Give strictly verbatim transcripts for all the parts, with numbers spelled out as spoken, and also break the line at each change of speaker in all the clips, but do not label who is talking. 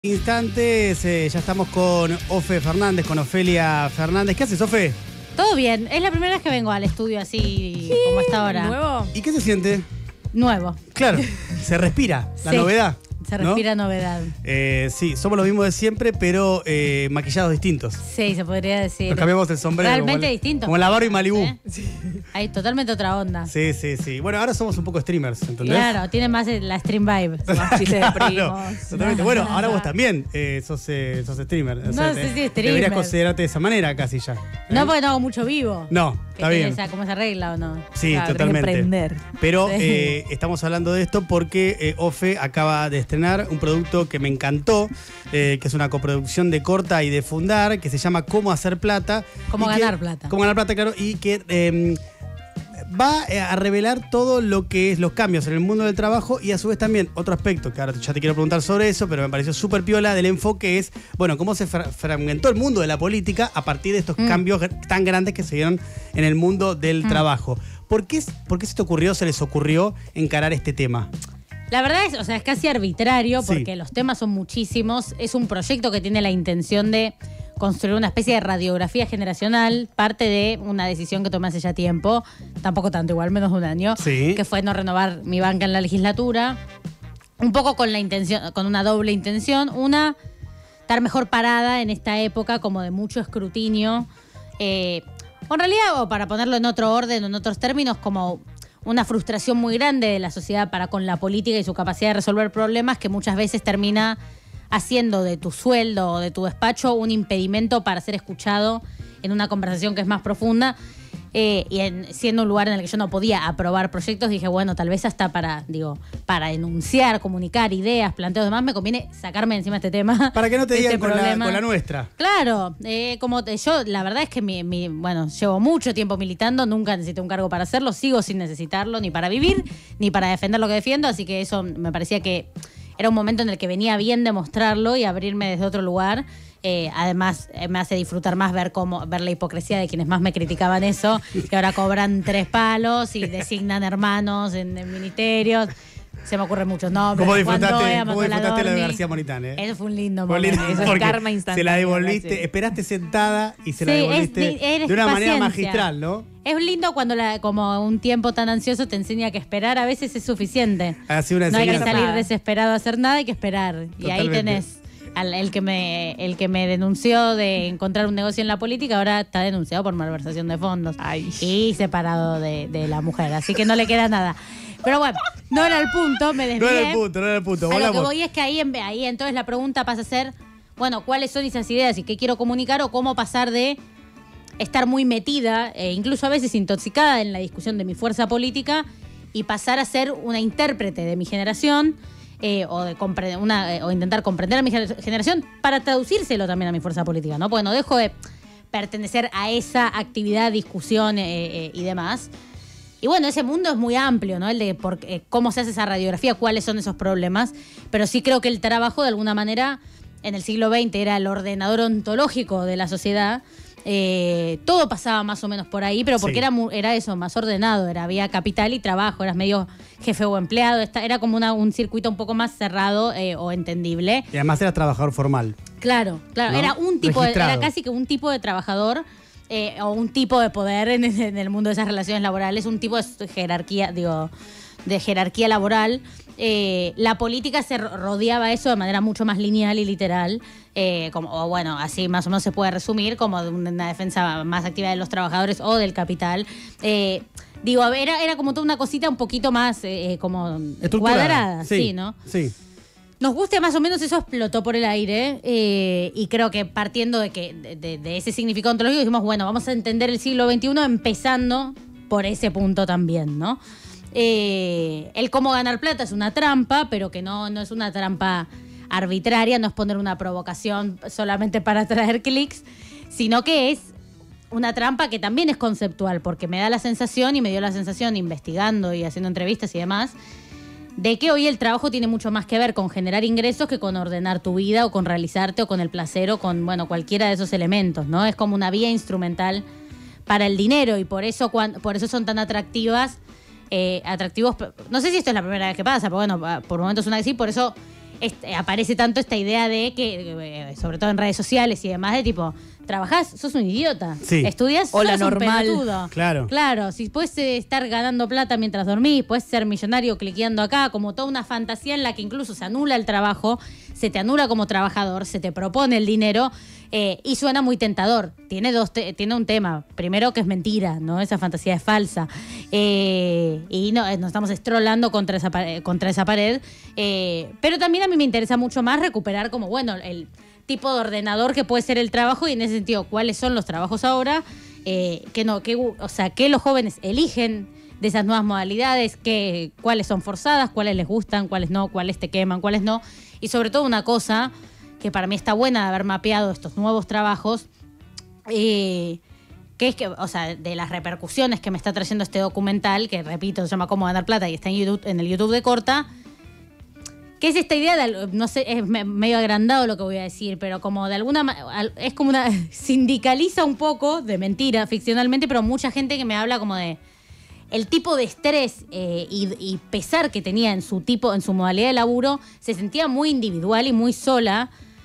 Instantes, eh, ya estamos con Ofe Fernández, con Ofelia Fernández. ¿Qué haces, Ofe?
Todo bien, es la primera vez que vengo al estudio así sí, como está ahora.
¿Nuevo?
¿Y qué se siente?
Nuevo.
Claro, se respira la
sí,
novedad.
Se respira
¿no?
novedad.
Eh, sí, somos los mismos de siempre, pero eh, maquillados distintos.
Sí, se podría decir.
Nos cambiamos el sombrero.
Realmente
como
distintos.
Como la Barbie Malibu.
¿Eh? Sí. Hay totalmente otra onda.
Sí, sí, sí. Bueno, ahora somos un poco streamers, ¿entendés?
Claro, tiene más la stream vibe.
Más chistes de primos.
Claro, totalmente. Bueno, ahora vos también eh, sos, eh, sos streamer. O sea,
No sé
te-
si streamer.
Deberías considerarte de esa manera casi ya. ¿eh?
No, porque no hago mucho vivo.
No,
Que
está
tiene
bien.
esa, ¿cómo se arregla o no?
Sí,
Claro, tenés que
totalmente.
emprender.
Pero
Sí.
eh, estamos hablando de esto porque eh, Ofe acaba de estrenar un producto que me encantó, eh, que es una coproducción de Corta y de Fundar, que se llama Cómo hacer plata.
Cómo
y que-
ganar plata.
Cómo ganar plata, claro, y que eh, va a revelar todo lo que es los cambios en el mundo del trabajo y a su vez también otro aspecto, que ahora ya te quiero preguntar sobre eso, pero me pareció súper piola del enfoque es, bueno, cómo se fra- fragmentó el mundo de la política a partir de estos
Mm.
cambios gr- tan grandes que se dieron en el mundo del
Mm.
trabajo. ¿Por qué, ¿Por qué se te ocurrió, se les ocurrió encarar este tema?
La verdad es, o sea, es casi arbitrario
Sí.
porque los temas son muchísimos. Es un proyecto que tiene la intención de construir una especie de radiografía generacional, parte de una decisión que tomé hace ya tiempo, tampoco tanto, igual menos de un año,
Sí.
que fue no renovar mi banca en la legislatura, un poco con la intención, con una doble intención, una, estar mejor parada en esta época como de mucho escrutinio, eh, o en realidad, o para ponerlo en otro orden o en otros términos, como una frustración muy grande de la sociedad para con la política y su capacidad de resolver problemas que muchas veces termina haciendo de tu sueldo o de tu despacho un impedimento para ser escuchado en una conversación que es más profunda. Eh, y en, siendo un lugar en el que yo no podía aprobar proyectos, dije, bueno, tal vez hasta para, digo, para enunciar, comunicar ideas, planteos demás, me conviene sacarme encima este tema.
Para que no te
este
digan con la,
problema.
con la nuestra.
Claro, eh, como te- yo, la verdad es que mi, mi- bueno, llevo mucho tiempo militando, nunca necesité un cargo para hacerlo, sigo sin necesitarlo, ni para vivir, ni para defender lo que defiendo, así que eso me parecía que era un momento en el que venía bien demostrarlo y abrirme desde otro lugar. Eh, además, eh, me hace disfrutar más ver cómo ver la hipocresía de quienes más me criticaban eso, que ahora cobran tres palos y designan hermanos en, en ministerios. Se me ocurren muchos nombres.
¿Cómo
Juan
disfrutaste,
Doea,
cómo
Manuela
disfrutaste lo de
Dorni.
García Moritán? Eh?
Eso fue un lindo
Fue lindo,
momento.
Eso es
porque
karma
se
instantáneo,
la devolviste,
¿verdad? Sí.
esperaste sentada y se la
Sí, es
devolviste
di- eres
de una manera
paciencia.
magistral, ¿no?
Es lindo cuando la, como un tiempo tan ansioso te enseña que esperar a veces es suficiente.
Ha sido una
No hay que
enseñanza.
salir desesperado a hacer nada, hay que esperar. Y ahí
Totalmente.
tenés al, el, que me, el que me denunció de encontrar un negocio en la política, ahora está denunciado por malversación de fondos.
Ay.
Y separado de, de la mujer, así que no le queda nada. Pero bueno, no era el punto, me desvié.
No era el punto, no era el punto.
A lo que
Volamos.
voy es que ahí, en- ahí entonces la pregunta pasa a ser, bueno, ¿cuáles son esas ideas y qué quiero comunicar o cómo pasar de estar muy metida, e incluso a veces intoxicada en la discusión de mi fuerza política y pasar a ser una intérprete de mi generación eh, o, de compre- una, eh, o intentar comprender a mi gener- generación para traducírselo también a mi fuerza política, ¿no? Porque no dejo de pertenecer a esa actividad, discusión eh, eh, y demás. Y bueno, ese mundo es muy amplio, ¿no? El de por, eh, cómo se hace esa radiografía, cuáles son esos problemas. Pero sí creo que el trabajo, de alguna manera, en el siglo veinte era el ordenador ontológico de la sociedad. Eh, todo pasaba más o menos por ahí, pero porque
Sí.
era, mu- era eso, más ordenado. Era, había capital y trabajo, eras medio jefe o empleado. Esta- era como una- un circuito un poco más cerrado eh, o entendible.
Y además eras trabajador formal.
Claro, claro.
¿No?
Era un tipo de,
Registrado.
era casi que un tipo de trabajador eh, o un tipo de poder en, en el mundo de esas relaciones laborales, un tipo de jerarquía, digo, de jerarquía laboral. Eh, la política se ro- rodeaba eso de manera mucho más lineal y literal, eh, como, o bueno, así más o menos se puede resumir, como de una defensa más activa de los trabajadores o del capital. Eh, digo, a ver, era, era como toda una cosita un poquito más eh, como
Estructurada.
cuadrada, sí, ¿no?
Sí.
Nos guste más o menos, eso explotó por el aire eh, y creo que partiendo de que de, de- de ese significado ontológico dijimos, bueno, vamos a entender el siglo veintiuno empezando por ese punto también, ¿no? Eh, el cómo ganar plata es una trampa, pero que no, no es una trampa arbitraria, no es poner una provocación solamente para atraer clics, sino que es una trampa que también es conceptual, porque me da la sensación y me dio la sensación investigando y haciendo entrevistas y demás, de que hoy el trabajo tiene mucho más que ver con generar ingresos que con ordenar tu vida o con realizarte o con el placer o con, bueno, cualquiera de esos elementos, ¿no? Es como una vía instrumental para el dinero y por eso, cuan- por eso son tan atractivas, eh, atractivos. No sé si esto es la primera vez que pasa, pero bueno, por momentos suena que sí, por eso este, aparece tanto esta idea de que, eh, sobre todo en redes sociales y demás, de tipo, trabajás, sos un idiota.
Sí.
Estudiás,
O la
sos un
normal.
pelotudo.
Claro.
Claro, si puedes eh, estar ganando plata mientras dormís, puedes ser millonario cliqueando acá, como toda una fantasía en la que incluso se anula el trabajo, se te anula como trabajador, se te propone el dinero, eh, y suena muy tentador. Tiene dos te- tiene un tema. Primero, que es mentira, ¿no? Esa fantasía es falsa. Eh, y no, eh, nos estamos estrolando contra esa, pa- eh, contra esa pared. Eh, pero también a mí me interesa mucho más recuperar como, bueno, el tipo de ordenador que puede ser el trabajo y en ese sentido, cuáles son los trabajos ahora, eh, que no, que, o sea, que los jóvenes eligen de esas nuevas modalidades, que, cuáles son forzadas, cuáles les gustan, cuáles no, cuáles te queman, cuáles no. Y sobre todo una cosa que para mí está buena de haber mapeado estos nuevos trabajos, eh, que es que, o sea, de las repercusiones que me está trayendo este documental, que repito, se llama Cómo ganar plata y está en YouTube, en el YouTube de Corta, que es esta idea de, no sé, es me- medio agrandado lo que voy a decir, pero como de alguna manera, es como una, sindicaliza un poco, de mentira, ficcionalmente, pero mucha gente que me habla como de el tipo de estrés eh, y, y pesar que tenía en su tipo, en su modalidad de laburo, se sentía muy individual y muy sola,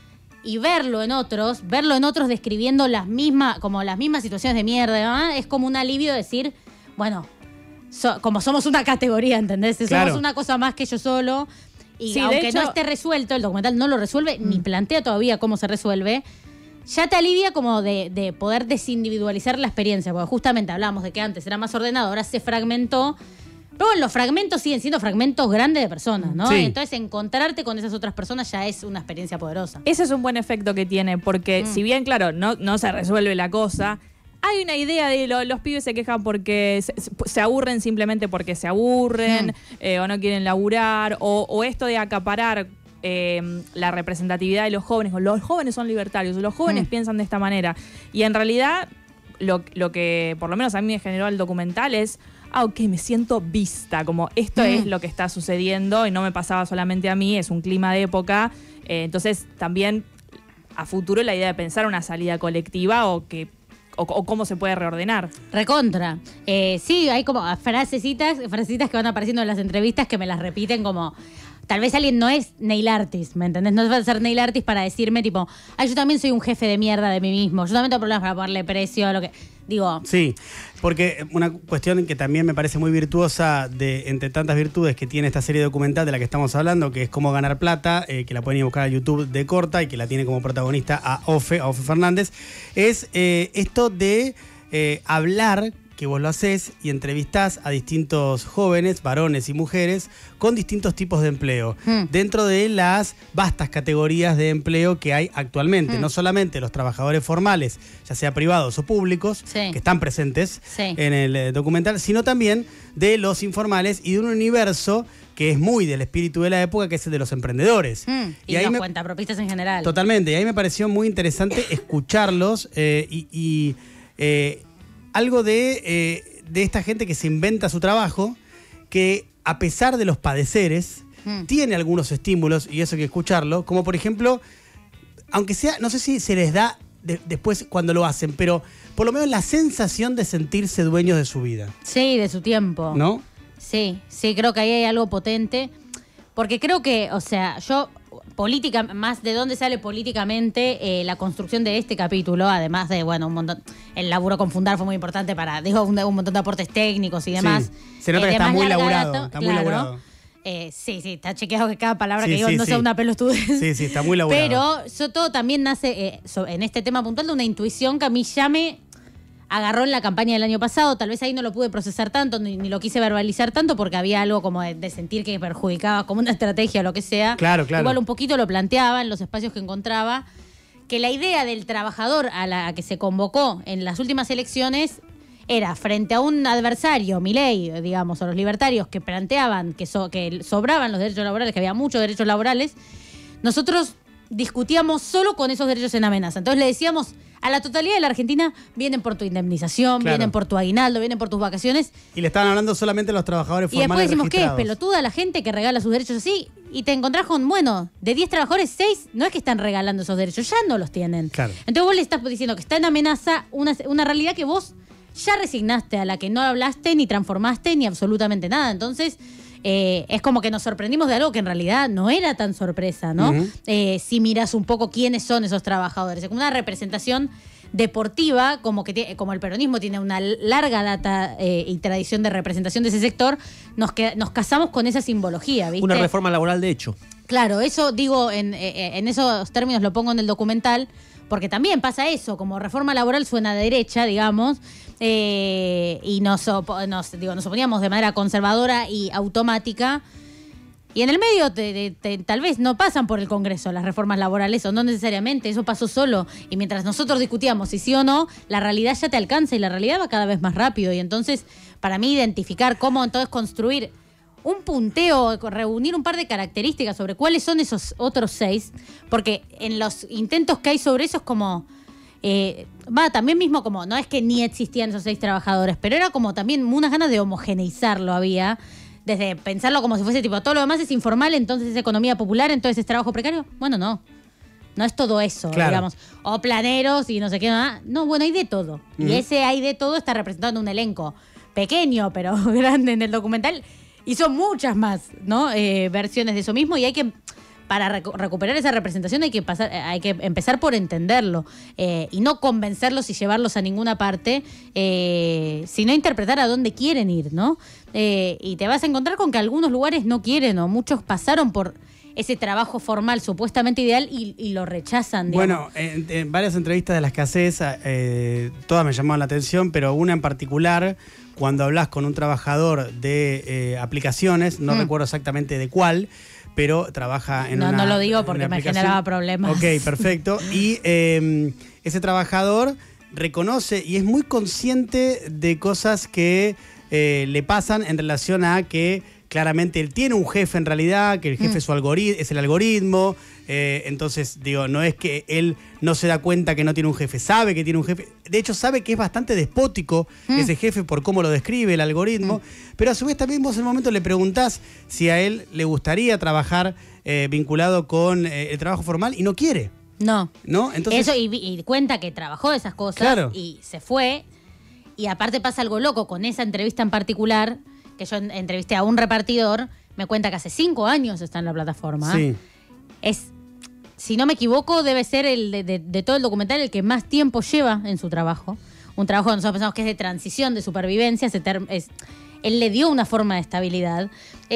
y verlo en otros, verlo en otros describiendo las mismas, como las mismas situaciones de mierda, ¿no? Es como un alivio decir, bueno, so- como somos una categoría, ¿entendés?
Claro.
Somos una cosa más que yo solo. Y
Sí, de
aunque
hecho-
no esté resuelto, el documental no lo resuelve, ni plantea todavía cómo se resuelve, ya te alivia como de, de poder desindividualizar la experiencia, porque justamente hablábamos de que antes era más ordenado, ahora se fragmentó, pero bueno, los fragmentos siguen siendo fragmentos grandes de personas, ¿no?
Sí.
Entonces encontrarte con esas otras personas ya es una experiencia poderosa.
Ese es un buen efecto que tiene, porque
Mm.
si bien, claro, no, no se resuelve la cosa, hay una idea de lo- los pibes se quejan porque se, se aburren simplemente porque se aburren,
Mm.
eh, o no quieren laburar, o, o esto de acaparar eh, la representatividad de los jóvenes, o los jóvenes son libertarios, o los jóvenes
Mm.
piensan de esta manera. Y en realidad, lo, lo que por lo menos a mí me generó el documental es, ah, ok, me siento vista, como esto
Mm.
es lo que está sucediendo y no me pasaba solamente a mí, es un clima de época. Eh, entonces, también a futuro la idea de pensar una salida colectiva o que o, o cómo se puede reordenar.
Recontra. Eh, sí, hay como frasecitas, frasecitas que van apareciendo en las entrevistas que me las repiten como... Tal vez alguien no es nail artist, ¿me entendés? No va a ser nail artist para decirme tipo, ay, yo también soy un jefe de mierda de mí mismo, yo también tengo problemas para ponerle precio a lo que... Digo,
Sí, porque una cuestión que también me parece muy virtuosa de entre tantas virtudes que tiene esta serie documental de la que estamos hablando, que es Cómo ganar plata, eh, que la pueden ir a buscar a YouTube de Corta y que la tiene como protagonista a Ofe, a Ofe Fernández, es eh, esto de eh, hablar, que vos lo hacés y entrevistás a distintos jóvenes, varones y mujeres, con distintos tipos de empleo,
Hmm.
dentro de las vastas categorías de empleo que hay actualmente.
Hmm.
No solamente los trabajadores formales, ya sea privados o públicos,
Sí.
que están presentes
Sí.
en el eh, documental, sino también de los informales y de un universo que es muy del espíritu de la época, que es el de los emprendedores.
mm, y,
y ahí
los
me,
cuentapropistas en general.
Totalmente, y ahí me pareció muy interesante escucharlos eh, y, y, eh, algo de, eh, de esta gente que se inventa su trabajo, que a pesar de los padeceres,
Mm.
tiene algunos estímulos, y eso hay que escucharlo, como por ejemplo, aunque sea, no sé si se les da de- después cuando lo hacen, pero por lo menos la sensación de sentirse dueños de su vida,
Sí, de su tiempo.
¿no?
Sí, sí, creo que ahí hay algo potente. Porque creo que, o sea, yo, política, más de dónde sale políticamente eh, la construcción de este capítulo, además de, bueno, un montón, el laburo con Fundar fue muy importante para, digo, un, un montón de aportes técnicos y demás.
Sí, se nota que
de
está
más
muy
larga
laburado,
data,
está muy
claro.
laburado.
Eh, sí, sí, está chequeado que cada palabra
Sí,
que digo
sí,
no
sí.
sea una pelotudez.
Sí, sí, está muy laburado.
Pero eso todo también nace eh, so- en este tema puntual de una intuición que a mí ya me agarró en la campaña del año pasado. Tal vez ahí no lo pude procesar tanto, ni, ni lo quise verbalizar tanto, porque había algo como de, de sentir que perjudicaba como una estrategia o lo que sea.
Claro, claro.
Igual un poquito lo planteaba en los espacios que encontraba, que la idea del trabajador a la que se convocó en las últimas elecciones era frente a un adversario, Milei, digamos, o los libertarios que planteaban que, so- que sobraban los derechos laborales, que había muchos derechos laborales, nosotros discutíamos solo con esos derechos en amenaza. Entonces le decíamos a la totalidad de la Argentina, vienen por tu indemnización,
Claro.
vienen por tu aguinaldo, vienen por tus vacaciones.
Y le estaban hablando solamente a los trabajadores
Y después
formales
decimos, ¿qué es
registrados.
pelotuda la gente que regala sus derechos así? Y te encontrás con, bueno, de diez trabajadores, seis no es que están regalando esos derechos, ya no los tienen.
Claro.
Entonces vos le estás diciendo que está en amenaza una, una realidad que vos ya resignaste, a la que no hablaste, ni transformaste, ni absolutamente nada. Entonces, eh, es como que nos sorprendimos de algo que en realidad no era tan sorpresa, ¿no?
Uh-huh.
Eh, si miras un poco quiénes son esos trabajadores. Es como una representación deportiva, como que tiene, como el peronismo tiene una larga data eh, y tradición de representación de ese sector, nos, que, nos casamos con esa simbología, ¿viste?
Una reforma laboral de hecho.
Claro, eso digo, en, en esos términos lo pongo en el documental, porque también pasa eso, como reforma laboral suena de derecha, digamos, eh, y nos, op- nos, digo, nos oponíamos de manera conservadora y automática. Y en el medio te, te, te, tal vez no pasan por el Congreso las reformas laborales, o no necesariamente, eso pasó solo. Y mientras nosotros discutíamos si sí o no, la realidad ya te alcanza y la realidad va cada vez más rápido. Y entonces, para mí, identificar cómo entonces construir un punteo, reunir un par de características sobre cuáles son esos otros seis, porque en los intentos que hay sobre eso es como... Eh, va, también mismo como, no es que ni existían esos seis trabajadores, pero era como también unas ganas de homogeneizarlo había, desde pensarlo como si fuese tipo, todo lo demás es informal, entonces es economía popular, entonces es trabajo precario. Bueno, no. No es todo eso,
claro.
digamos. O planeros y no sé qué nada. No, bueno, hay de todo. Uh-huh. Y ese hay de todo está representado en un elenco pequeño, pero grande en el documental. Y son muchas más, ¿no? Eh, versiones de eso mismo. Y hay que, para recu- recuperar esa representación, hay que pasar, hay que empezar por entenderlo. Eh, y no convencerlos y llevarlos a ninguna parte, eh, sino interpretar a dónde quieren ir, ¿no? Eh, y te vas a encontrar con que algunos lugares no quieren, o muchos pasaron por ese trabajo formal supuestamente ideal y, y lo rechazan, digamos.
Bueno, en, en varias entrevistas de las que haces, eh, todas me llamaron la atención, pero una en particular, cuando hablas con un trabajador de eh, aplicaciones, no mm. recuerdo exactamente de cuál, pero trabaja en
no,
una
No lo digo porque me generaba problemas.
Ok, perfecto. Y eh, ese trabajador reconoce y es muy consciente de cosas que eh, le pasan en relación a que claramente él tiene un jefe en realidad, que el jefe mm. es, su algorit- es el algoritmo, eh, entonces digo, no es que él no se da cuenta que no tiene un jefe, sabe que tiene un jefe, de hecho sabe que es bastante despótico mm. ese jefe por cómo lo describe el algoritmo, mm. pero a su vez también vos en un momento le preguntás si a él le gustaría trabajar eh, vinculado con eh, el trabajo formal y no quiere.
No.
¿No? Entonces,
eso y, y cuenta que trabajó esas cosas
claro.
y se fue, y aparte pasa algo loco con esa entrevista en particular, que yo entrevisté a un repartidor, me cuenta que hace cinco años está en la plataforma.
Sí.
Es, si no me equivoco, debe ser el de, de, de todo el documental el que más tiempo lleva en su trabajo. Un trabajo que nosotros pensamos que es de transición, de supervivencia. Ese term, es, él le dio una forma de estabilidad.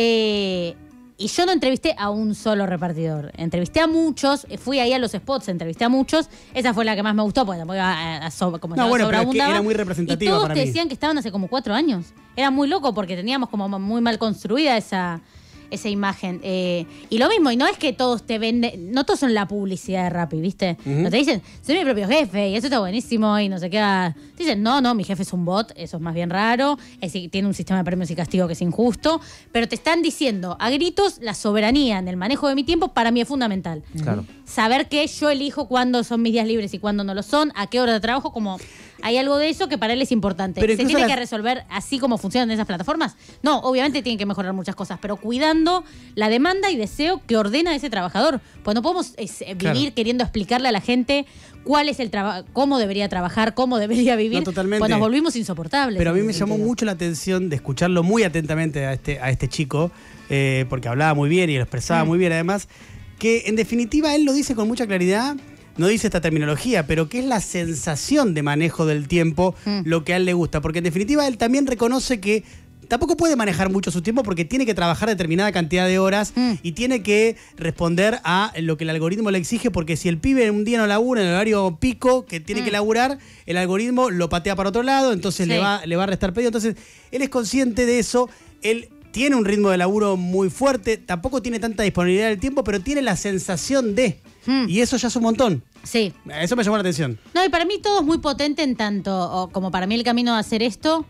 Eh, y yo no entrevisté a un solo repartidor. Entrevisté a muchos, fui ahí a los spots, entrevisté a muchos. Esa fue la que más me gustó, porque tampoco a, a sobre, como
no, bueno, pero es que
sobreabundaba.
era muy representativa
y todos
para
te
mí.
decían que estaban hace como cuatro años. Era muy loco porque teníamos como muy mal construida esa, esa imagen. Eh, y lo mismo, y no es que todos te venden, no todos son la publicidad de Rappi, ¿viste? Uh-huh. No te dicen, soy mi propio jefe y eso está buenísimo y no sé qué. Te dicen, no, no, mi jefe es un bot, eso es más bien raro, es, tiene un sistema de premios y castigo que es injusto, pero te están diciendo a gritos la soberanía en el manejo de mi tiempo para mí es fundamental.
Claro.
Saber que yo elijo cuándo son mis días libres y cuándo no lo son, a qué hora de trabajo, como... Hay algo de eso que para él es importante. ¿Se tiene las... que resolver así como funcionan esas plataformas? No, obviamente tienen que mejorar muchas cosas, pero cuidando la demanda y deseo que ordena ese trabajador. Pues no podemos es, vivir claro. queriendo explicarle a la gente cuál es el trabajo, cómo debería trabajar, cómo debería vivir.
No, totalmente.
Pues nos volvimos insoportables.
Pero a mí me llamó mucho la atención de escucharlo muy atentamente a este, a este chico, eh, porque hablaba muy bien y lo expresaba mm. muy bien además, que en definitiva él lo dice con mucha claridad. No dice esta terminología, pero que es la sensación de manejo del tiempo mm. lo que a él le gusta. Porque en definitiva él también reconoce que tampoco puede manejar mucho su tiempo porque tiene que trabajar determinada cantidad de horas mm. y tiene que responder a lo que el algoritmo le exige, porque si el pibe un día no labura en el horario pico que tiene mm. que laburar, el algoritmo lo patea para otro lado, entonces sí. le, va, le va a restar pedido. Entonces él es consciente de eso, él tiene un ritmo de laburo muy fuerte, tampoco tiene tanta disponibilidad del tiempo, pero tiene la sensación de... Hmm. Y eso ya es un montón.
Sí.
Eso me llamó la atención.
No, y para mí todo es muy potente en tanto, o como para mí el camino de hacer esto,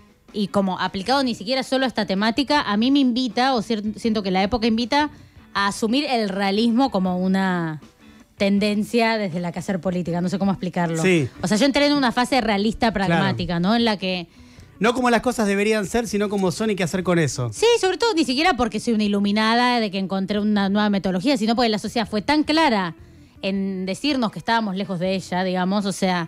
y como aplicado ni siquiera solo a esta temática, a mí me invita, o siento que la época invita, a asumir el realismo como una tendencia desde la que hacer política. No sé cómo explicarlo.
Sí.
O sea, yo entré en una fase realista pragmática, claro. ¿no? En la que...
No como las cosas deberían ser, sino como son y qué hacer con eso.
Sí, sobre todo ni siquiera porque soy una iluminada de que encontré una nueva metodología, sino porque la sociedad fue tan clara en decirnos que estábamos lejos de ella, digamos, o sea,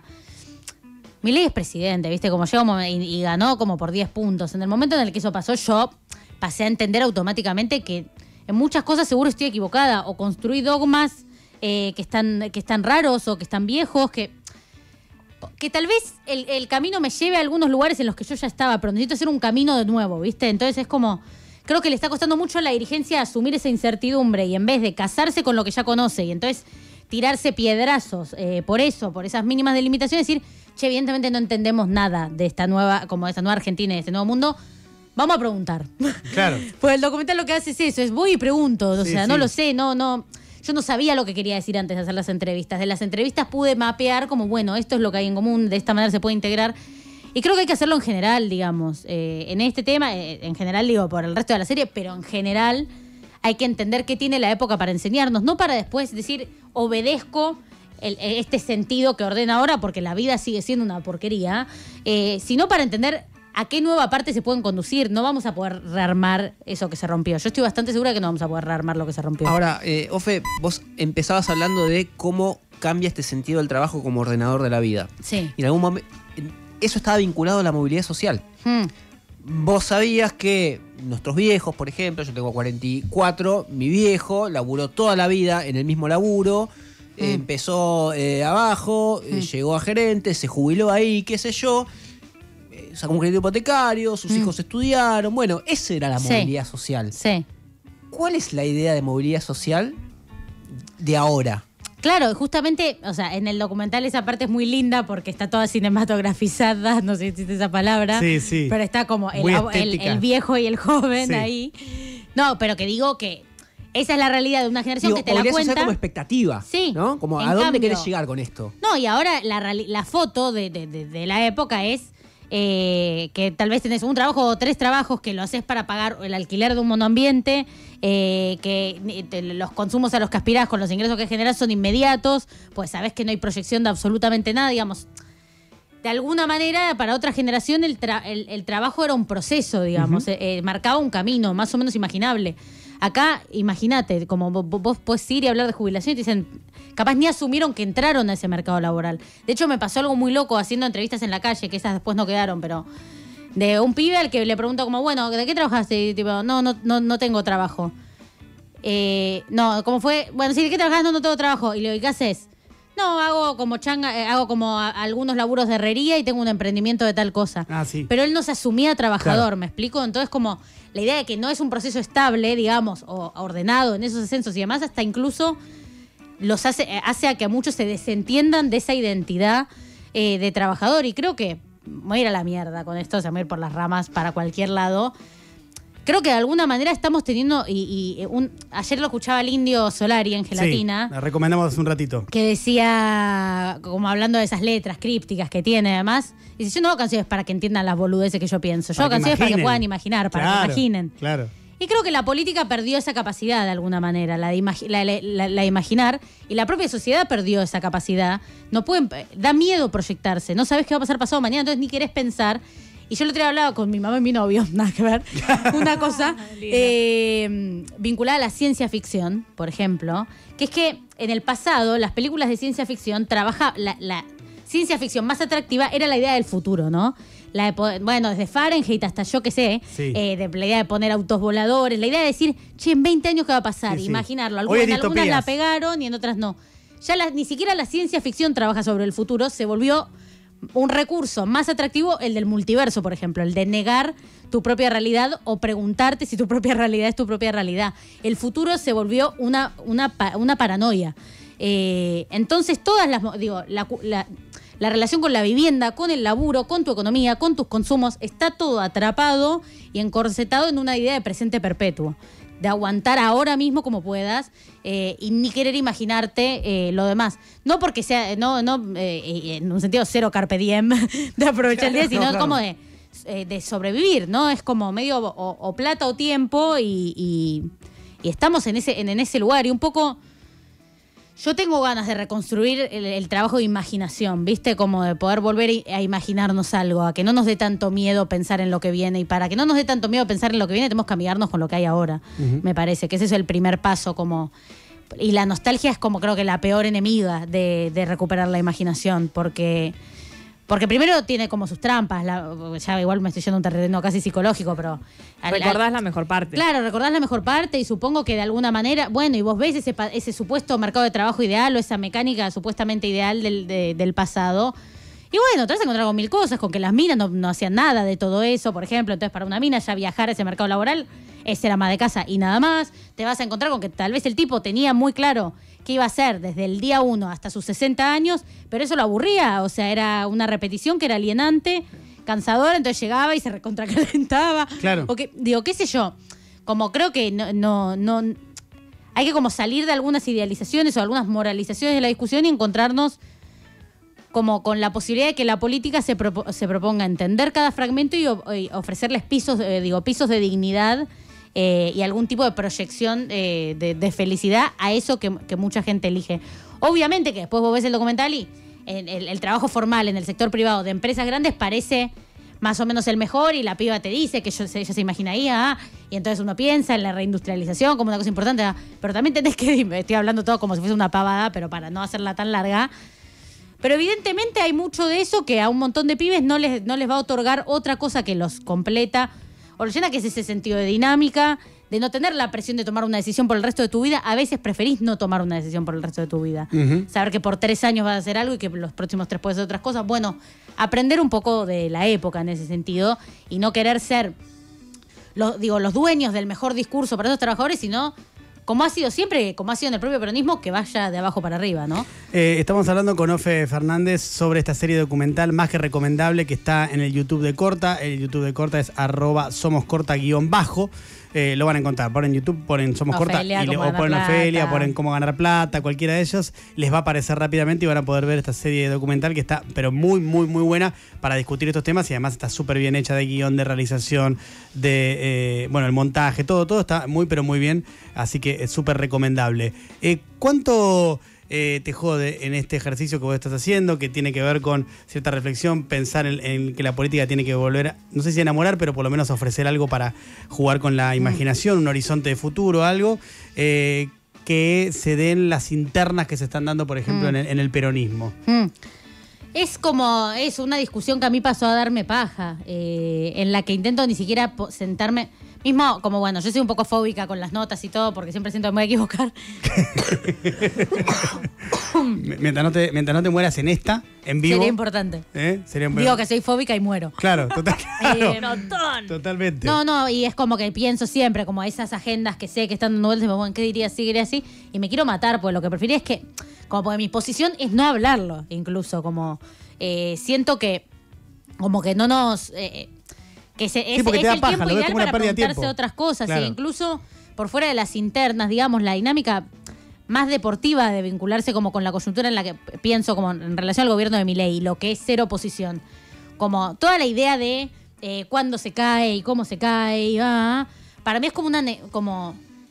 Milei es presidente, ¿viste? Como llegó y, y ganó como por diez puntos. En el momento en el que eso pasó, yo pasé a entender automáticamente que en muchas cosas seguro estoy equivocada, o construí dogmas eh, que, están, que están raros o que están viejos, que, que tal vez el, el camino me lleve a algunos lugares en los que yo ya estaba, pero necesito hacer un camino de nuevo, ¿viste? Entonces es como, creo que le está costando mucho a la dirigencia asumir esa incertidumbre y en vez de casarse con lo que ya conoce y entonces tirarse piedrazos eh, por eso, por esas mínimas delimitaciones, decir, che, evidentemente no entendemos nada de esta nueva, como de esta nueva Argentina, de este nuevo mundo. Vamos a preguntar.
Claro.
Pues el documental lo que hace es eso, es voy y pregunto. O
Sí,
sea,
sí.
no lo sé, no, no. Yo no sabía lo que quería decir antes de hacer las entrevistas. De las entrevistas pude mapear como, bueno, esto es lo que hay en común, de esta manera se puede integrar. Y creo que hay que hacerlo en general, digamos. Eh, en este tema, eh, en general digo por el resto de la serie, pero en general hay que entender qué tiene la época para enseñarnos, no para después decir, obedezco el, este sentido que ordena ahora porque la vida sigue siendo una porquería, eh, sino para entender a qué nueva parte se pueden conducir. No vamos a poder rearmar eso que se rompió. Yo estoy bastante segura que no vamos a poder rearmar lo que se rompió.
Ahora, eh, Ofe, vos empezabas hablando de cómo cambia este sentido del trabajo como ordenador de la vida.
Sí.
Y en algún momento, eso estaba vinculado a la movilidad social.
Hmm.
Vos sabías que nuestros viejos, por ejemplo, yo tengo cuarenta y cuatro, mi viejo laburó toda la vida en el mismo laburo,
Mm.
eh, empezó eh, abajo, eh,
Mm.
llegó a gerente, se jubiló ahí, qué sé yo, eh, sacó un crédito hipotecario, sus
Mm.
hijos estudiaron, bueno, esa era la
Sí.
movilidad social.
Sí.
¿Cuál es la idea de movilidad social de ahora?
Claro, justamente, o sea, en el documental esa parte es muy linda porque está toda cinematografizada, no sé si existe esa palabra,
Sí, sí.
pero está como el,
Muy
ab- el-
estética.
el viejo y el joven
Sí.
ahí. No, pero que digo que esa es la realidad de una generación
Digo,
que te la
movilidad
cuenta.
social como expectativa,
Sí,
¿no? Como
en
a dónde
cambio-
querés llegar con esto.
No, y ahora la, reali- la foto de, de- de- de la época es eh, que tal vez tenés un trabajo o tres trabajos que lo haces para pagar el alquiler de un monoambiente, eh, que ni- te- los consumos a los que aspirás con los ingresos que generás son inmediatos, pues sabés que no hay proyección de absolutamente nada, digamos. De alguna manera, para otra generación, el, tra- el, el trabajo era un proceso, digamos, eh, eh, marcaba un camino más o menos imaginable. Acá, imagínate, como vo- vo- vos podés ir y hablar de jubilación y te dicen, capaz ni asumieron que entraron a ese mercado laboral. De hecho, me pasó algo muy loco haciendo entrevistas en la calle, que esas después no quedaron, pero de un pibe al que le pregunto como, bueno, ¿de qué trabajaste? Y tipo, no, no, no, no tengo trabajo. Eh, no, ¿cómo fue? Bueno, sí, ¿de qué trabajas? No, no tengo trabajo. Y le digo, ¿y qué haces? No, hago como changa, eh, hago como a- algunos laburos de herrería y tengo un emprendimiento de tal cosa.
Ah, sí.
Pero él no se asumía trabajador,
Claro.
¿me explico? Entonces, como la idea de que no es un proceso estable, digamos, o ordenado en esos ascensos y demás, hasta incluso los hace, eh, hace a que a muchos se desentiendan de esa identidad eh, de trabajador. Y creo que voy a ir a la mierda con esto, se me voy a ir por las ramas para cualquier lado. Creo que de alguna manera estamos teniendo, y, y un, ayer lo escuchaba el Indio Solari en Gelatina,
Sí, la recomendamos hace un ratito.
que decía, como hablando de esas letras crípticas que tiene además, y dice, yo no hago canciones para que entiendan las boludeces que yo pienso, yo hago
Para que
canciones para que
imaginen.
puedan imaginar, para
Claro,
que imaginen.
Claro.
Y creo que la política perdió esa capacidad de alguna manera, la de, imagi- la, la- la- la de imaginar, y la propia sociedad perdió esa capacidad. No pueden, da miedo proyectarse, no sabes qué va a pasar pasado mañana, entonces ni querés pensar. Y yo el otro día hablaba con mi mamá y mi novio, nada que ver, una cosa eh, vinculada a la ciencia ficción, por ejemplo, que es que en el pasado las películas de ciencia ficción trabaja la, la ciencia ficción más atractiva era la idea del futuro, ¿no? La de poder- bueno, desde Fahrenheit hasta yo qué sé,
Sí.
eh, de la idea de poner autos voladores, la idea de decir, che, en veinte años qué va a pasar,
Sí, sí.
imaginarlo.
Hoy
Algunas,
es
en algunas la
distopías.
pegaron y en otras no. Ya la- ni siquiera la ciencia ficción trabaja sobre el futuro, se volvió un recurso más atractivo el del multiverso, por ejemplo, el de negar tu propia realidad o preguntarte si tu propia realidad es tu propia realidad. El futuro se volvió una, una, pa- una paranoia. Eh, entonces, todas las. mo- Digo, la, cu- la- la relación con la vivienda, con el laburo, con tu economía, con tus consumos, está todo atrapado y encorsetado en una idea de presente perpetuo. De aguantar ahora mismo como puedas eh, y ni querer imaginarte eh, lo demás. No porque sea, no, no eh, eh, en un sentido cero carpe diem de aprovechar el día, sino
No, claro.
como de, eh, de sobrevivir, ¿no? Es como medio o, o plata o tiempo y, y- y estamos en ese, en, en ese lugar y un poco. Yo tengo ganas de reconstruir el, el trabajo de imaginación, ¿viste? Como de poder volver i- a imaginarnos algo, a que no nos dé tanto miedo pensar en lo que viene. Y para que no nos dé tanto miedo pensar en lo que viene, tenemos que amigarnos con lo que hay ahora, me parece. Que ese es el primer paso, como. Y la nostalgia es como creo que la peor enemiga de, de recuperar la imaginación, porque Porque primero tiene como sus trampas, la, ya igual me estoy yendo a un terreno casi psicológico, pero... Al,
Recordás
al,
la mejor parte.
Claro, recordás la mejor parte y supongo que de alguna manera, bueno, y vos ves ese, ese supuesto mercado de trabajo ideal o esa mecánica supuestamente ideal del, de, del pasado. Y bueno, te vas a encontrar con mil cosas, con que las minas no, no hacían nada de todo eso, por ejemplo. Entonces, para una mina ya viajar a ese mercado laboral es ser ama de casa y nada más. Te vas a encontrar con que tal vez el tipo tenía muy claro qué iba a hacer desde el día uno hasta sus sesenta años, pero eso lo aburría. O sea, era una repetición que era alienante, cansadora, entonces llegaba y se recontracalentaba.
Claro.
O que, digo, qué sé yo, como creo que no, no, no... Hay que como salir de algunas idealizaciones o algunas moralizaciones de la discusión y encontrarnos como con la posibilidad de que la política se, propo- se proponga entender cada fragmento y, o- y ofrecerles pisos, eh, digo, pisos de dignidad eh, y algún tipo de proyección eh, de, de felicidad a eso que, que mucha gente elige. Obviamente que después vos ves el documental y el, el, el trabajo formal en el sector privado de empresas grandes parece más o menos el mejor y la piba te dice que yo, ella se imagina ahí, ah, y entonces uno piensa en la reindustrialización como una cosa importante, ah, pero también tenés que, estoy hablando todo como si fuese una pavada, pero para no hacerla tan larga. Pero evidentemente hay mucho de eso que a un montón de pibes no les, no les va a otorgar otra cosa que los completa o los llena, que es ese sentido de dinámica, de no tener la presión de tomar una decisión por el resto de tu vida. A veces preferís no tomar una decisión por el resto de tu vida.
Uh-huh.
Saber que por tres años vas a hacer algo y que los próximos tres puedes hacer otras cosas. Bueno, aprender un poco de la época en ese sentido y no querer ser los, digo, los dueños del mejor discurso para esos trabajadores, sino... como ha sido siempre, como ha sido en el propio peronismo, que vaya de abajo para arriba, ¿no?
Eh, estamos hablando con Ofe Fernández sobre esta serie documental más que recomendable que está en el YouTube de Corta. El YouTube de Corta es arroba somoscorta guión bajo. Eh, lo van a encontrar. Ponen YouTube, ponen Somos Corta
Ofelia,
y le-
Cómo
o
Ganar
ponen
Plata.
Ofelia, ponen Cómo Ganar Plata, cualquiera de ellos. Les va a aparecer rápidamente y van a poder ver esta serie documental que está, pero muy, muy, muy buena para discutir estos temas y además está súper bien hecha de guión, de realización, de, eh, bueno, el montaje, todo, todo está muy, pero muy bien. Así que es súper recomendable. Eh, ¿Cuánto eh, te jode en este ejercicio que vos estás haciendo, que tiene que ver con cierta reflexión, pensar en, en que la política tiene que volver, no sé si a enamorar, pero por lo menos ofrecer algo para jugar con la imaginación, un horizonte de futuro, algo, eh, que se den las internas que se están dando, por ejemplo,
Mm.
en, el, en el peronismo?
Mm. Es como, es una discusión que a mí pasó a darme paja, eh, en la que intento ni siquiera po- sentarme, mismo como bueno, yo soy un poco fóbica con las notas y todo, porque siempre siento que me voy a equivocar.
mientras, no te, mientras no te mueras en esta, en vivo.
Sería importante.
¿eh? Sería
Digo que soy fóbica y muero.
Claro, total,
Eh,
claro, totalmente.
No, no, y es como que pienso siempre, como esas agendas que sé que están dando vueltas, y me digo, bueno, ¿qué diría así, qué diría así? Y me quiero matar, pues lo que prefería es que, como porque mi posición es no hablarlo, incluso, como eh, siento que, como que no nos... Eh, que se, es,
porque
es
te da
el
paja,
tiempo
lo ves
ideal
como una
para
pérdida de
preguntarse
tiempo.
otras cosas,
Claro.
e incluso por fuera de las internas, digamos, la dinámica más deportiva de vincularse como con la coyuntura en la que pienso como en relación al gobierno de Milei, lo que es ser oposición. Como toda la idea de eh, cuándo se cae y cómo se cae, y, ah, para mí es como una ne- como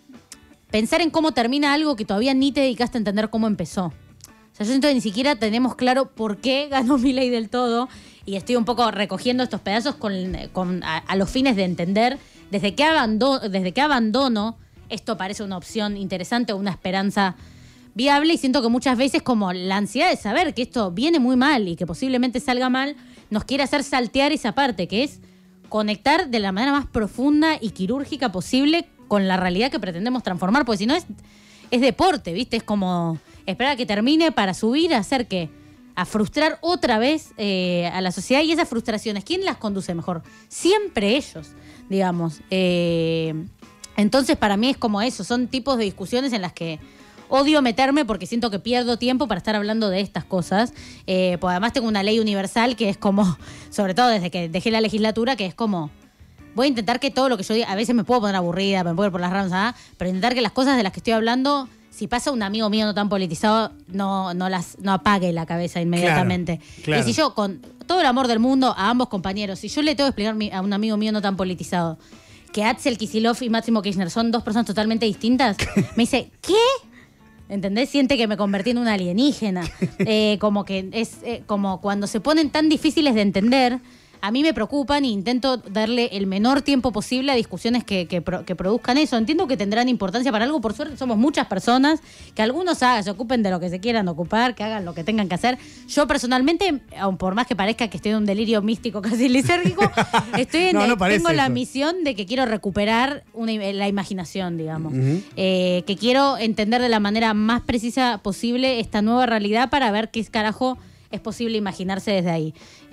pensar en cómo termina algo que todavía ni te dedicaste a entender cómo empezó. O sea, yo siento que ni siquiera tenemos claro por qué ganó Milei del todo y estoy un poco recogiendo estos pedazos con, con- a, a los fines de entender desde qué abandono, desde qué abandono esto parece una opción interesante o una esperanza viable, y siento que muchas veces como la ansiedad de saber que esto viene muy mal y que posiblemente salga mal nos quiere hacer saltear esa parte que es conectar de la manera más profunda y quirúrgica posible con la realidad que pretendemos transformar, porque si no es, es deporte, ¿viste? Es como esperar a que termine para subir, a hacer que a frustrar otra vez eh, a la sociedad, y esas frustraciones, ¿quién las conduce mejor? Siempre ellos, digamos. Eh, entonces para mí es como eso, son tipos de discusiones en las que odio meterme porque siento que pierdo tiempo para estar hablando de estas cosas. Eh, pues además tengo una ley universal que es como, sobre todo desde que dejé la legislatura, que es como, voy a intentar que todo lo que yo diga, a veces me puedo poner aburrida, me puedo ir por las ramas, ¿ah? Pero intentar que las cosas de las que estoy hablando, si pasa un amigo mío no tan politizado, no, no las no apague la cabeza inmediatamente.
Claro, claro.
Y si yo, con todo el amor del mundo a ambos compañeros, si yo le tengo que explicar mi- a un amigo mío no tan politizado que Axel Kicillof y Máximo Kirchner son dos personas totalmente distintas, me dice, ¿qué? ¿Entendés? Siente que me convertí en una alienígena. Eh, como que es eh, como cuando se ponen tan difíciles de entender, a mí me preocupan e intento darle el menor tiempo posible a discusiones que, que, pro, que produzcan eso. Entiendo que tendrán importancia para algo, por suerte somos muchas personas, que algunos hagan, se ocupen de lo que se quieran ocupar, que hagan lo que tengan que hacer. Yo personalmente, aun por más que parezca que estoy en un delirio místico casi lisérgico, estoy en,
no, no
tengo la
eso.
misión de que quiero recuperar una, la imaginación, digamos.
Uh-huh.
eh, que quiero entender de la manera más precisa posible esta nueva realidad para ver qué carajo es posible imaginarse desde ahí.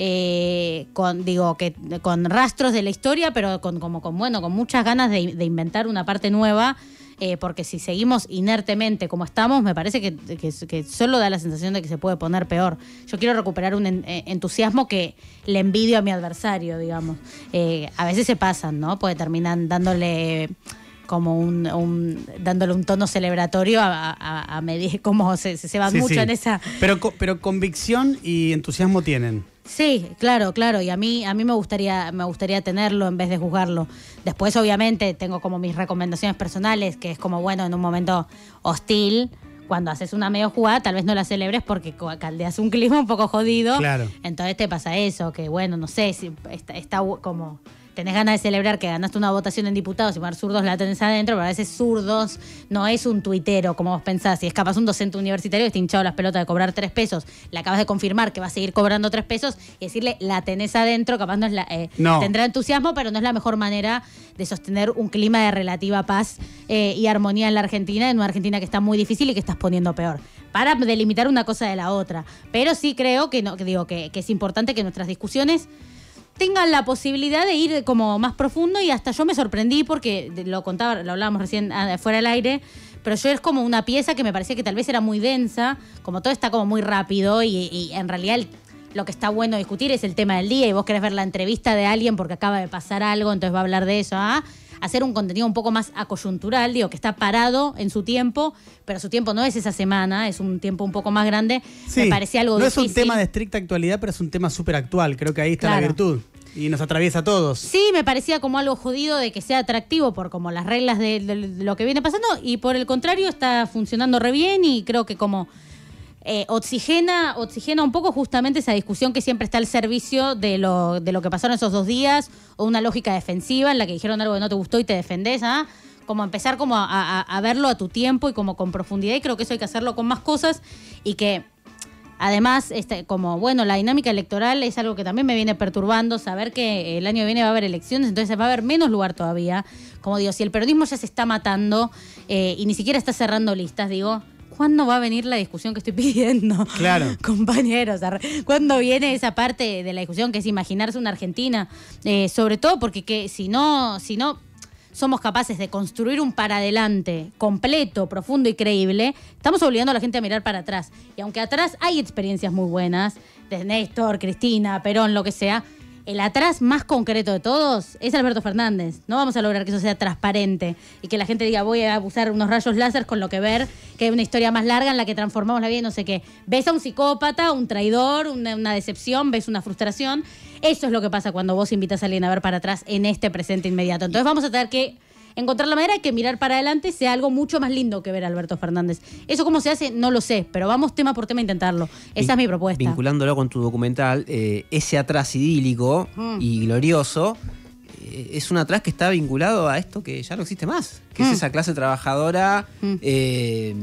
Eh, con, digo, que con rastros de la historia, pero con, como, con, bueno, con muchas ganas de, de inventar una parte nueva, eh, porque si seguimos inertemente como estamos, me parece que, que, que solo da la sensación de que se puede poner peor. Yo quiero recuperar un en, entusiasmo que le envidio a mi adversario, digamos. Eh, a veces se pasan, ¿no? Porque terminan dándole... como un, un dándole un tono celebratorio a, a, a medir cómo se, se van
sí,
mucho
sí.
en esa...
Pero, pero convicción y entusiasmo tienen.
Sí, claro, claro, y a mí a mí me gustaría me gustaría tenerlo en vez de juzgarlo. Después, obviamente, tengo como mis recomendaciones personales, que es como, bueno, en un momento hostil, cuando haces una medio jugada, tal vez no la celebres porque caldeas un clima un poco jodido.
Claro.
Entonces te pasa eso, que bueno, no sé, si está, está como... tenés ganas de celebrar que ganaste una votación en diputados y para zurdos la tenés adentro, pero a veces zurdos no es un tuitero, como vos pensás. Si es capaz un docente universitario que está hinchado las pelotas de cobrar tres pesos, le acabas de confirmar que va a seguir cobrando tres pesos y decirle la tenés adentro, capaz no es la... Eh,
no.
Tendrá entusiasmo, pero no es la mejor manera de sostener un clima de relativa paz eh, y armonía en la Argentina, en una Argentina que está muy difícil y que estás poniendo peor. Para delimitar una cosa de la otra. Pero sí creo que, no, que, digo, que, que es importante que nuestras discusiones tengan la posibilidad de ir como más profundo, y hasta yo me sorprendí porque lo contaba, lo hablábamos recién fuera del aire, pero yo es como una pieza que me parecía que tal vez era muy densa, como todo está como muy rápido y, y en realidad el, lo que está bueno discutir es el tema del día, y vos querés ver la entrevista de alguien porque acaba de pasar algo, entonces va a hablar de eso, ¿ah? Hacer un contenido un poco más acoyuntural, digo, que está parado en su tiempo, pero su tiempo no es esa semana, es un tiempo un poco más grande.
Sí,
me parecía algo
no
difícil.
Es un tema de estricta actualidad, pero es un tema súper actual. Creo que ahí está
Claro.
la virtud. Y nos atraviesa a todos.
Sí, me parecía como algo jodido de que sea atractivo por como las reglas de, de, de lo que viene pasando, y por el contrario está funcionando re bien, y creo que como eh, oxigena, oxigena un poco justamente esa discusión que siempre está al servicio de lo, de lo que pasaron esos dos días, o una lógica defensiva en la que dijeron algo que no te gustó y te defendés, ¿ah? Como empezar como a, a, a verlo a tu tiempo y como con profundidad, y creo que eso hay que hacerlo con más cosas, y que además, este, como bueno, la dinámica electoral es algo que también me viene perturbando, saber que el año que viene va a haber elecciones, entonces va a haber menos lugar todavía. Como digo, si el peronismo ya se está matando eh, y ni siquiera está cerrando listas, digo, ¿cuándo va a venir la discusión que estoy pidiendo?
Claro.
Compañeros, ¿cuándo viene esa parte de la discusión que es imaginarse una Argentina? Eh, sobre todo porque que, si no, si no somos capaces de construir un para adelante completo, profundo y creíble, estamos obligando a la gente a mirar para atrás. Y aunque atrás hay experiencias muy buenas, de Néstor, Cristina, Perón, lo que sea, el atrás más concreto de todos es Alberto Fernández. No vamos a lograr que eso sea transparente y que la gente diga, voy a usar unos rayos láser con lo que ver, que hay una historia más larga en la que transformamos la vida y no sé qué. Ves a un psicópata, un traidor, una, una decepción, ves una frustración. Eso es lo que pasa cuando vos invitas a alguien a ver para atrás en este presente inmediato. Entonces vamos a tener que encontrar la manera de que mirar para adelante sea algo mucho más lindo que ver a Alberto Fernández. Eso cómo se hace, no lo sé, pero vamos tema por tema a intentarlo. Esa
Vin-
es mi propuesta.
Vinculándolo con tu documental, eh, ese atrás idílico
Mm.
y glorioso eh, es un atrás que está vinculado a esto que ya no existe más, que
Mm.
es esa clase trabajadora,
Mm.
eh,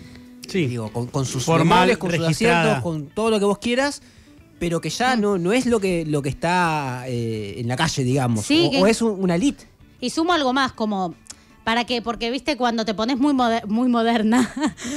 Sí.
digo, con, con sus
Formal,
memorias, con sus
registrada.
aciertos, con todo lo que vos quieras, pero que ya
Mm.
no, no es lo que, lo que está eh, en la calle, digamos,
Sí,
o,
que-
o es un- una elite.
Y sumo algo más, como... ¿Para qué? Porque, viste, cuando te pones muy, moder- muy moderna,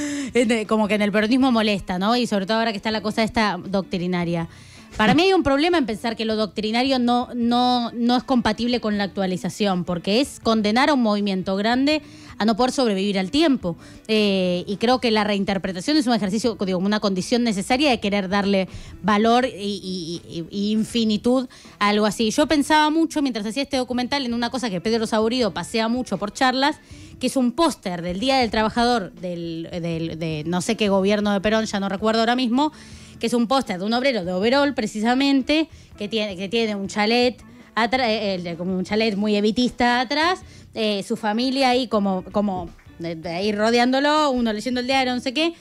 como que en el peronismo molesta, ¿no? Y sobre todo ahora que está la cosa esta doctrinaria. Para mí hay un problema en pensar que lo doctrinario no, no, no es compatible con la actualización, porque es condenar a un movimiento grande a no poder sobrevivir al tiempo. Eh, y creo que la reinterpretación es un ejercicio, digo, una condición necesaria de querer darle valor y, y- y- y infinitud a algo así. Yo pensaba mucho mientras hacía este documental en una cosa que Pedro Saborido pasea mucho por charlas, que es un póster del Día del Trabajador del, del- de no sé qué gobierno de Perón, ya no recuerdo ahora mismo, que es un póster de un obrero de overol precisamente, que tiene, que tiene un chalet, atra- eh, eh, como un chalet muy evitista atrás, eh, su familia ahí como, como de- de ahí rodeándolo, uno leyendo el diario, no sé qué,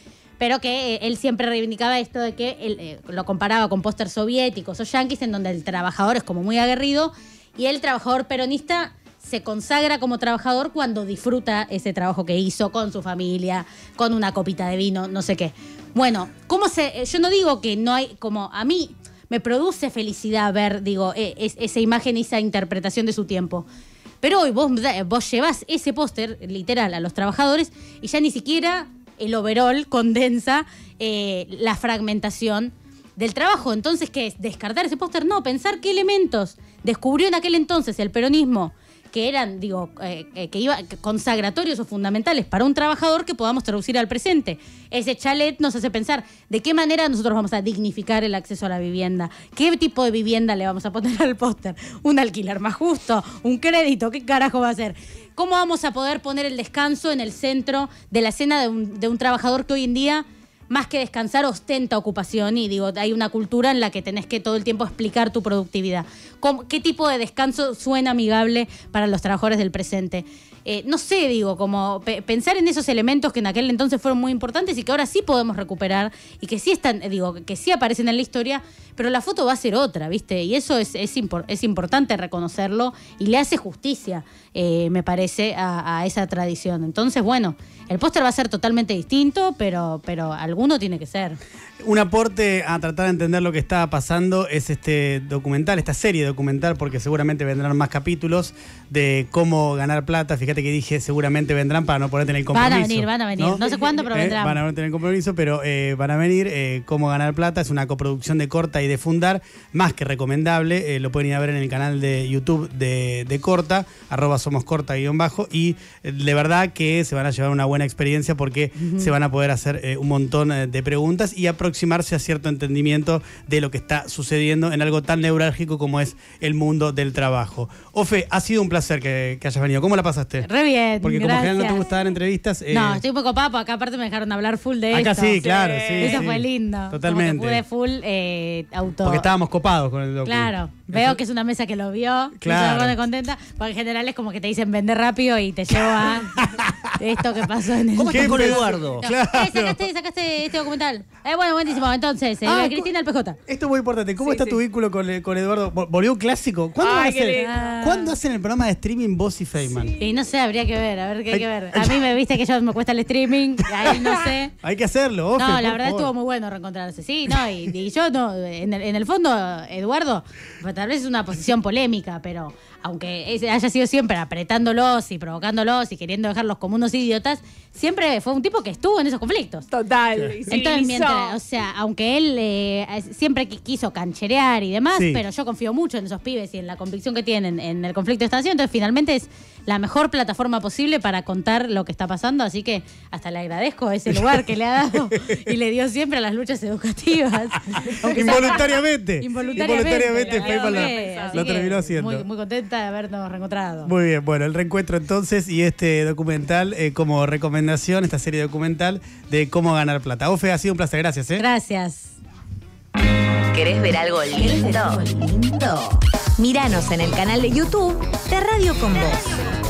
pero que eh, él siempre reivindicaba esto de que él eh, lo comparaba con pósters soviéticos o yanquis, en donde el trabajador es como muy aguerrido y el trabajador peronista se consagra como trabajador cuando disfruta ese trabajo que hizo con su familia, con una copita de vino, no sé qué. Bueno, ¿cómo se...? Yo no digo que no hay... Como a mí me produce felicidad ver, digo, eh, es, esa imagen y esa interpretación de su tiempo. Pero hoy vos, vos llevás ese póster, literal, a los trabajadores y ya ni siquiera el overall condensa eh, la fragmentación del trabajo. Entonces, ¿qué es? ¿Descartar ese póster? No, pensar qué elementos descubrió en aquel entonces el peronismo que eran, digo, eh, eh, que iba consagratorios o fundamentales para un trabajador que podamos traducir al presente. Ese chalet nos hace pensar de qué manera nosotros vamos a dignificar el acceso a la vivienda, qué tipo de vivienda le vamos a poner al póster, un alquiler más justo, un crédito, qué carajo va a ser. ¿Cómo vamos a poder poner el descanso en el centro de la escena de un, de un trabajador que hoy en día, más que descansar, ostenta ocupación? Y digo, hay una cultura en la que tenés que todo el tiempo explicar tu productividad. ¿Cómo, ¿Qué tipo de descanso suena amigable para los trabajadores del presente? Eh, no sé, digo, como pe- pensar en esos elementos que en aquel entonces fueron muy importantes y que ahora sí podemos recuperar y que sí están, digo, que sí aparecen en la historia, pero la foto va a ser otra, ¿viste? Y eso es, es, impor- es importante reconocerlo y le hace justicia, eh, me parece, a, a esa tradición. Entonces, bueno, el póster va a ser totalmente distinto, pero, pero alguno tiene que ser.
Un aporte a tratar de entender lo que está pasando es este documental, esta serie documental, porque seguramente vendrán más capítulos de cómo ganar plata. Fíjate que dije seguramente vendrán para no ponerte en el compromiso.
Van a venir, van a venir. No, no sé cuándo, pero
eh,
vendrán.
Van a no tener compromiso, pero eh, van a venir. Eh, cómo ganar plata es una coproducción de Corta y de Fundar, más que recomendable. Eh, lo pueden ir a ver en el canal de YouTube de, de Corta, arroba somos Corta guión bajo, y eh, de verdad que se van a llevar una buena experiencia porque uh-huh. se van a poder hacer eh, un montón eh, de preguntas y aproximarse a cierto entendimiento de lo que está sucediendo en algo tan neurálgico como es el mundo del trabajo. Ofe, ha sido un placer que, que hayas venido. ¿Cómo la pasaste?
Re bien,
porque como
gracias.
general no te gusta dar entrevistas. Eh,
no, estoy un poco papo. Acá aparte me dejaron hablar full de
acá
esto.
sí, claro, sí.
Eso
sí.
fue lindo.
Totalmente.
Como que pude full eh, auto.
Porque estábamos copados con el docu.
Claro. Veo que es una mesa que lo vio.
Claro.
Y se pone contenta. Porque en general es como que te dicen vender rápido y te lleva esto que pasó en el...
¿Cómo estás con
¿Qué
Eduardo?
No.
Claro.
Eh, sacaste, sacaste este documental. Eh, bueno, buenísimo. Entonces, eh,
Ah,
Cristina el P J.
Esto es muy importante. ¿Cómo
Sí,
está
sí.
tu vínculo con, eh, con Eduardo? Vol- ¿Volvió un clásico? ¿Cuándo,
Ay,
van a
qué
hacer-
lindo.
¿Cuándo hacen el programa de streaming vos y Feynman?
Y no sé, habría que ver, a ver qué hay
Ay,
que ver. A mí me viste que yo me cuesta el streaming, ahí no sé.
Hay que hacerlo, Ofe,
No,
por
la verdad
favor.
estuvo muy bueno reencontrarse. Sí, no, y, y yo no, en el, en el fondo, Eduardo, pues, tal vez es una posición polémica, pero aunque es- haya sido siempre apretándolos y provocándolos y queriendo dejarlos como unos idiotas, siempre fue un tipo que estuvo en esos conflictos.
Total.
Entonces,
civilizó.
mientras, o sea, aunque él eh, siempre qui- quiso cancherear y demás,
Sí.
pero yo confío mucho en esos pibes y en la convicción que tienen en el conflicto de estación, entonces finalmente es la mejor plataforma posible para contar lo que está pasando, así que hasta le agradezco ese lugar que le ha dado y le dio siempre a las luchas educativas. Aunque sea-
Involuntariamente.
Involuntariamente.
Involuntariamente
la
Feynman
verdad
lo,
que- así
lo
que
terminó haciendo.
Muy, muy contenta de habernos reencontrado.
Muy bien, bueno, el reencuentro entonces y este documental eh, como recomendación, esta serie documental de cómo ganar plata. Ofe, ha sido un placer, gracias. ¿eh?
Gracias.
¿Querés ver algo lindo? Míranos en el canal de YouTube de Radio Con Voz.